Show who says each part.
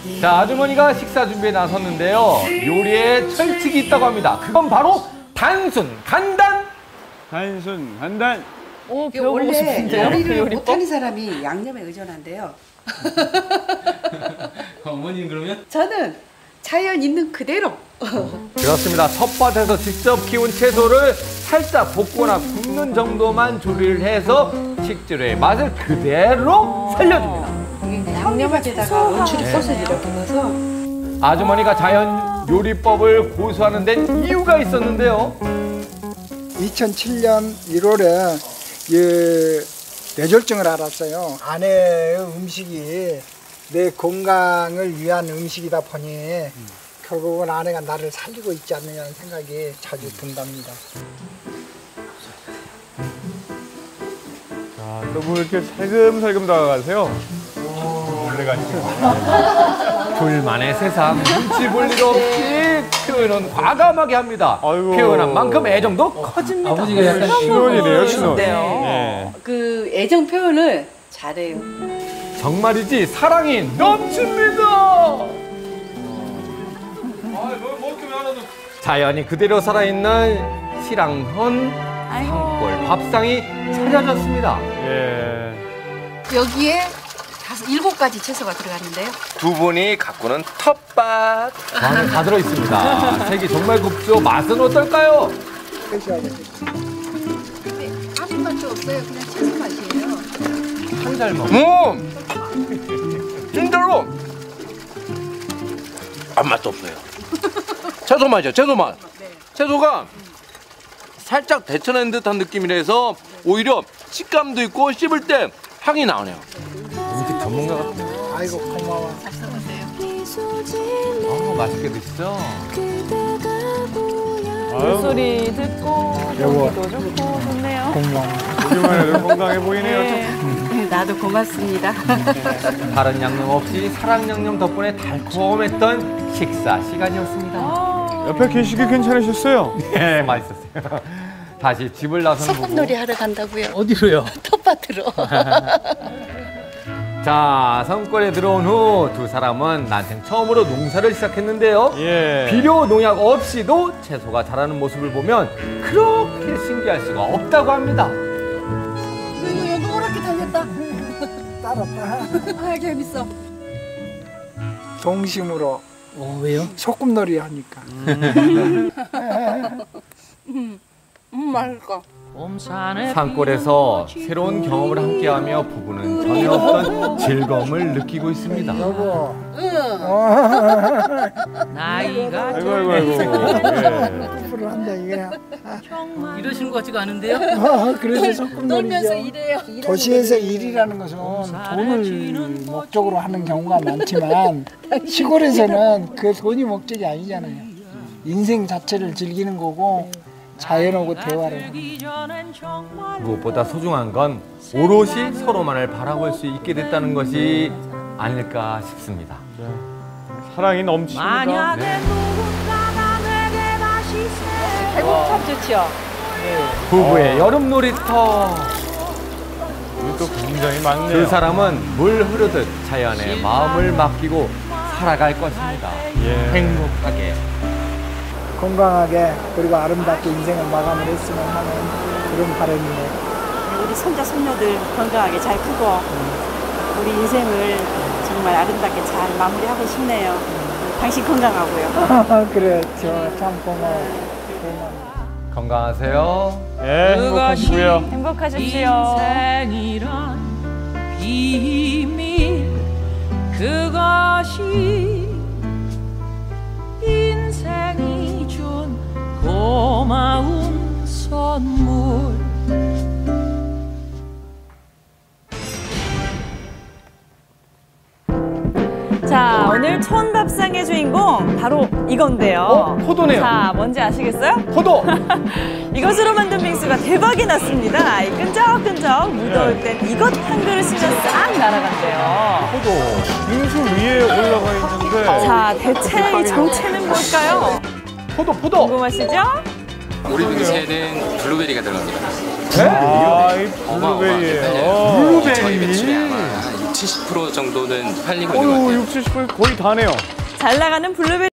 Speaker 1: 자, 아주머니가 식사 준비에 나섰는데요. 요리에 철칙이 있다고 합니다. 그건 바로 단순, 간단.
Speaker 2: 단순, 간단.
Speaker 3: 오, 배워보고 싶은데요?
Speaker 4: 요리를 못하는 사람이 양념에 의존한대요.
Speaker 1: 어머님 그러면?
Speaker 4: 저는 자연 있는 그대로.
Speaker 1: 그렇습니다. 텃밭에서 직접 키운 채소를 살짝 볶거나 굽는 정도만 조리를 해서 식재료의 맛을 그대로 살려줍니다.
Speaker 4: 양념에다가 원추리 소스를 이렇게 넣어서
Speaker 1: 아주머니가 자연 요리법을 고수하는 데는 이유가 있었는데요.
Speaker 5: 2007년 1월에 뇌졸중을 알았어요. 아내의 음식이 내 건강을 위한 음식이다 보니 결국은 아내가 나를 살리고 있지 않느냐는 생각이 자주 든답니다.
Speaker 2: 자, 또 뭐 이렇게 살금살금 다가가세요. 놀래가지고.
Speaker 1: 둘만의 세상, 눈치 볼 일 없이 표현은 과감하게 합니다.
Speaker 2: 아이고.
Speaker 1: 표현한 만큼 애정도 커집니다.
Speaker 3: 아버지가 약간
Speaker 2: 신혼이네요, 신혼.
Speaker 3: 네.
Speaker 4: 그 애정 표현을 잘해요.
Speaker 1: 정말이지 사랑이 넘칩니다. 자연이 그대로 살아있는 실황헌 산골 밥상이 차려졌습니다.
Speaker 2: 예.
Speaker 4: 여기에 7가지 채소가 들어갔는데요.
Speaker 1: 두 분이 가꾸는 텃밭 안에 다 들어있습니다. 색이 정말 곱죠. 맛은 어떨까요?
Speaker 4: 근데 아무 맛도 없어요. 그냥 채소 맛이에요.
Speaker 1: 참 잘 먹어. 진짜로 아무 맛도 없어요. 채소 맛이야, 채소 맛. 채소가 살짝 데쳐낸 듯한 느낌이라서 오히려 식감도 있고 씹을 때 향이 나오네요. 음식 전문가 같아요.
Speaker 5: 아이고 고마워.
Speaker 4: 잘 써보세요.
Speaker 1: 맛있게 드시죠?
Speaker 3: 소리 듣고 공기도 좋고 좋네요.
Speaker 5: 고마워.
Speaker 2: 보기만 해도 건강해 보이네요.
Speaker 3: 네.
Speaker 4: 나도 고맙습니다.
Speaker 1: 다른 양념 없이 사랑 양념 덕분에 달콤했던 식사 시간이었습니다.
Speaker 2: 옆에 계시기 괜찮으셨어요?
Speaker 1: 네, 맛있었어요. 다시 집을 나선 부부.
Speaker 4: 소꿉놀이 하러 간다고요.
Speaker 3: 어디로요?
Speaker 4: 텃밭으로.
Speaker 1: 자, 산골에 들어온 후 두 사람은 난생 처음으로 농사를 시작했는데요.
Speaker 2: 예.
Speaker 1: 비료 농약 없이도 채소가 자라는 모습을 보면 그렇게 신기할 수가 없다고 합니다.
Speaker 4: 이거 여기 오랗게 달렸다.
Speaker 5: 따랐다.
Speaker 4: 아, 재밌어.
Speaker 5: 동심으로
Speaker 3: 왜요?
Speaker 5: 소꿉놀이 하니까.
Speaker 4: 맛있어.
Speaker 1: 산골에서 새로운 경험을 함께하며 부부는 전혀 없던 즐거움을 느끼고 있습니다.
Speaker 5: 여보.
Speaker 2: 아이고, 아이고, 아이고. 예.
Speaker 5: 뽀뽀를 한다 이게.
Speaker 3: 이러신 것 같지가 않은데요?
Speaker 5: 그래서 소꿉놀이죠.
Speaker 4: 놀면서 일해요.
Speaker 5: 도시에서 일이라는 것은 돈을 목적으로 하는 경우가 많지만 시골에서는 그 돈이 목적이 아니잖아요. 인생 자체를 즐기는 거고 자연하고 대화를 하는 거예요.
Speaker 1: 무엇보다 소중한 건 오롯이 서로만을 바라볼 수 있게 됐다는 것이 아닐까 싶습니다.
Speaker 2: 사랑이 넘칩니다.
Speaker 1: 네.
Speaker 3: 참 좋죠.
Speaker 1: 부부의 여름 놀이터.
Speaker 2: 이게 또 굉장히 많네요.
Speaker 1: 두 사람은 물 흐르듯 자연에 마음을 맡기고 살아갈 것입니다.
Speaker 2: 예.
Speaker 1: 행복하게.
Speaker 5: 건강하게 그리고 아름답게 인생을 마감을 했으면 하는 그런 바람이네요.
Speaker 6: 우리 손자 손녀들 건강하게 잘 크고 우리 인생을 정말 아름답게 잘 마무리하고 싶네요. 당신 건강하고요.
Speaker 5: 그래, 참 고마워.
Speaker 1: 건강하세요.
Speaker 2: 예, 행복하시고요.
Speaker 3: 행복하십시오.
Speaker 7: 인생이란 비밀 그것이 인생이 준 고마운 선물.
Speaker 3: 자, 오늘 촌밥상의 주인공 바로 이건데요.
Speaker 1: 포도네요.
Speaker 3: 자, 뭔지 아시겠어요?
Speaker 1: 포도.
Speaker 3: 이것으로 만든 빙수가 대박이 났습니다. 이 끈적끈적 무더울 땐 이것 한 그릇이면 싹 날아간대요.
Speaker 2: 포도. 빙수 위에 올라가 있는데.
Speaker 3: 자, 대체 이 정체는 뭘까요?
Speaker 1: 포도.
Speaker 3: 궁금하시죠?
Speaker 8: 우리 빙수에는 블루베리가 들어갑니다.
Speaker 2: 아, 이
Speaker 8: 어마어마하게
Speaker 2: 블루베리예요.
Speaker 8: 팔려요. 저희 매출이 아마 한 6, 70% 정도는 팔리고 있는 것 같아요.
Speaker 2: 60, 70% 거의 다네요.
Speaker 3: 잘 나가는 블루베리